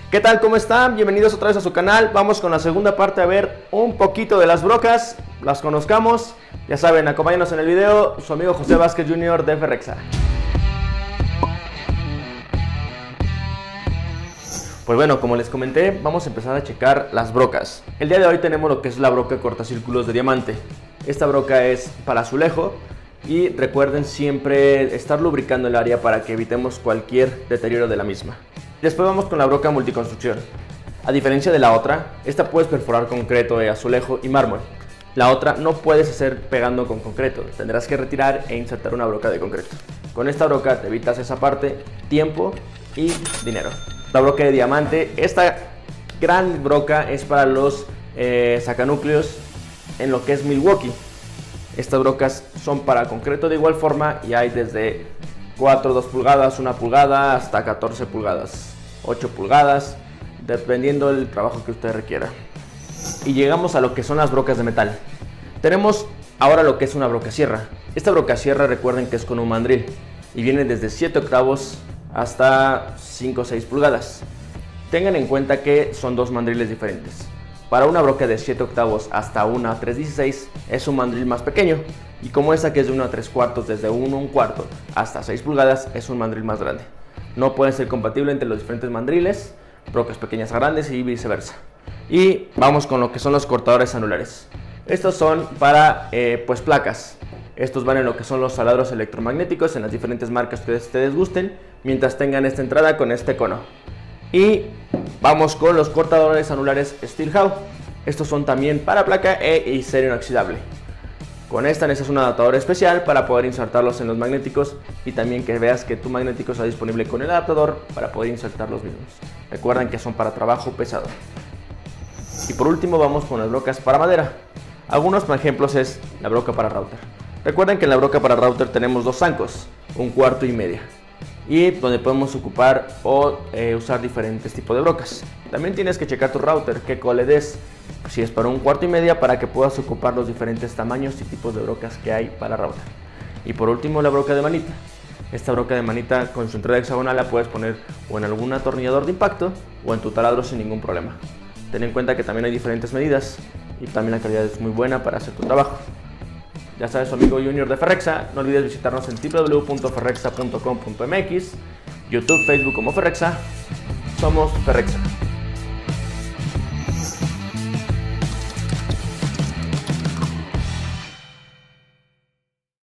¿Qué tal? ¿Cómo están? Bienvenidos otra vez a su canal. Vamos con la segunda parte a ver un poquito de las brocas, las conozcamos. Ya saben, acompáñenos en el video, su amigo José Vázquez Jr. de Ferrexa. Pues bueno, como les comenté, vamos a empezar a checar las brocas. El día de hoy tenemos lo que es la broca cortacírculos de diamante. Esta broca es para azulejo y recuerden siempre estar lubricando el área para que evitemos cualquier deterioro de la misma. Después vamos con la broca multiconstrucción. A diferencia de la otra, esta puedes perforar concreto de azulejo y mármol. La otra no puedes hacer pegando con concreto, tendrás que retirar e insertar una broca de concreto. Con esta broca te evitas esa parte, tiempo y dinero. La broca de diamante, esta gran broca es para los sacanúcleos en lo que es Milwaukee. Estas brocas son para concreto de igual forma y hay desde 4, 2 pulgadas, 1 pulgada hasta 14 pulgadas, 8 pulgadas, dependiendo del trabajo que usted requiera. Y llegamos a lo que son las brocas de metal. Tenemos ahora lo que es una broca sierra. Esta broca sierra recuerden que es con un mandril y viene desde 7 octavos hasta 5 o 6 pulgadas. Tengan en cuenta que son dos mandriles diferentes. Para una broca de 7 octavos hasta una 3/16 es un mandril más pequeño, y como esta que es de 1 a 3/4, desde 1 a 1/4 hasta 6 pulgadas es un mandril más grande. No pueden ser compatibles entre los diferentes mandriles, brocas pequeñas a grandes y viceversa. Y vamos con lo que son los cortadores anulares. Estos son para pues placas. Estos van en lo que son los taladros electromagnéticos en las diferentes marcas que ustedes gusten, mientras tengan esta entrada con este cono. Y vamos con los cortadores anulares Steelhouse. Estos son también para placa y acero inoxidable. Con esta necesitas un adaptador especial para poder insertarlos en los magnéticos y también que veas que tu magnético está disponible con el adaptador para poder insertar los mismos. Recuerden que son para trabajo pesado. Y por último vamos con las brocas para madera. Algunos ejemplos es la broca para router. Recuerden que en la broca para router tenemos dos zancos, 1/4 y media, y donde podemos ocupar o usar diferentes tipos de brocas. También tienes que checar tu router, qué cole des, si es para 1/4 y media, para que puedas ocupar los diferentes tamaños y tipos de brocas que hay para router. Y por último la broca de manita. Esta broca de manita con su entrada hexagonal la puedes poner o en algún atornillador de impacto o en tu taladro sin ningún problema. Ten en cuenta que también hay diferentes medidas y también la calidad es muy buena para hacer tu trabajo. Ya sabes, su amigo Junior de Ferrexa. No olvides visitarnos en www.ferrexa.com.mx, YouTube, Facebook como Ferrexa. Somos Ferrexa.